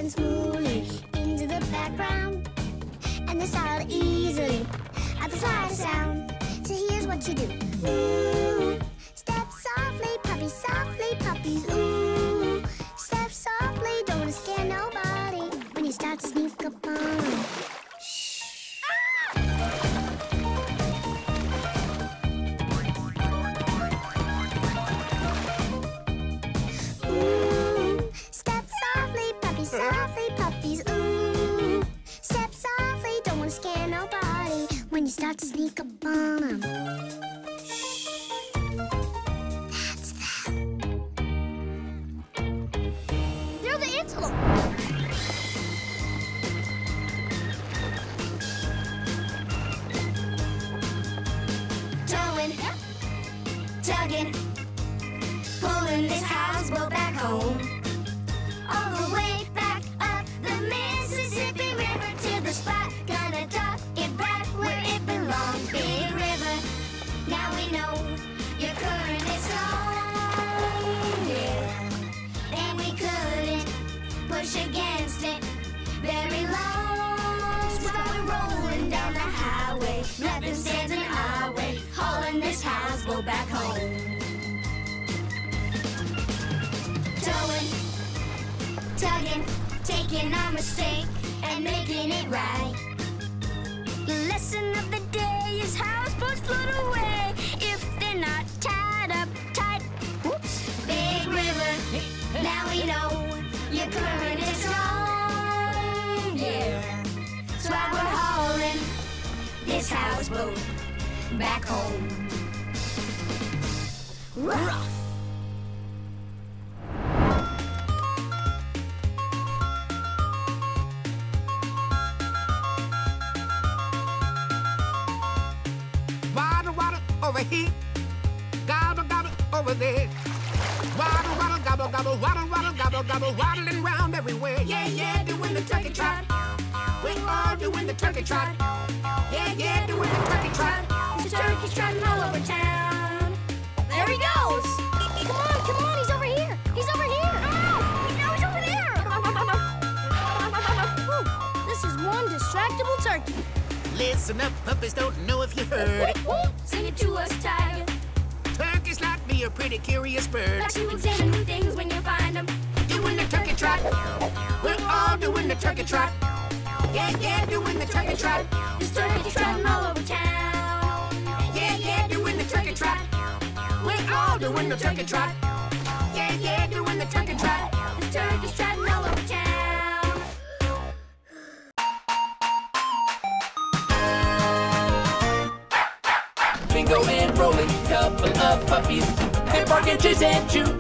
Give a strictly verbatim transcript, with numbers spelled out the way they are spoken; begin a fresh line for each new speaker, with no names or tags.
gliding smoothly into the background, and they style easily at the slightest sound. So here's what you do. Ooh, step softly, puppies, softly, puppies, ooh. Step softly, don't wanna scare nobody when you start to sneak up on them. Shh. Ah! Ooh, step softly, puppies, softly, puppies, ooh. Step softly, don't wanna scare nobody when you start to sneak up on them. That's them. They're the antelope. Towing, tugging, pulling this houseboat back home. All the way back up the Mississippi River to the spot. Gonna dock it back where it belongs. Big river, now we know your current is strong, yeah. And we couldn't push against it very long. So while we're rolling down the highway, nothing stands in our way, hauling this houseboat back home. Towing, tugging, taking our mistake and making it right. The lesson of the day is houseboats float away if they're not tied up tight. Whoops. Big river, now we know your current is strong, yeah. So while we're hauling this houseboat back home. Ruff.
Over here, gobble, gobble, over there. Waddle, waddle, gobble, gobble, waddle, waddle, gobble, gobble, waddling round everywhere. Yeah, yeah, doing the turkey trot. We're all doing the turkey trot. Yeah, yeah, doing the turkey trot.
This turkey's trotting all over town. There he goes. Come on, come on, he's over here. He's over here. Oh, now he's over there. Ooh, this is one distractible turkey.
Listen up, puppies, don't know if you heard it.
Sing it to us, tiger.
Turkeys like me are pretty curious birds.
Like to examine new things when you find them.
Doing the turkey trot. We're all doing the turkey trot. Yeah, yeah, doing the turkey trot.
This turkey's trotting all over town.
Yeah, yeah, doing the turkey trot. We're all doing the turkey trot. Yeah, yeah, doing the turkey trot.
This turkey's trotting all over town.
Bingo and rolling, couple of puppies, embark and chase and chew.